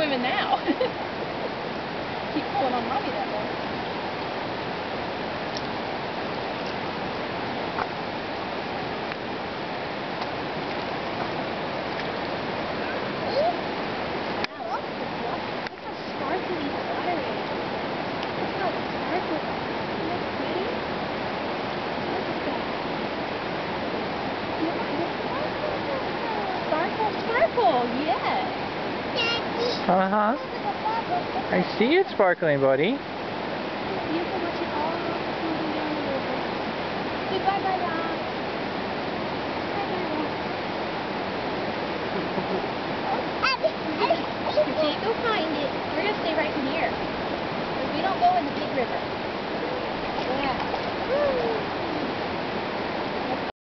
swimming now. Keep pulling on mommy that way. Sparkle, yes. Uh-huh. I see it sparkling, buddy. You can watch it all moving down the river. Say bye-bye, Rob. Bye-bye, Rob. Okay, go find it. We're going to stay right in here. Because we don't go in the big river. Yeah.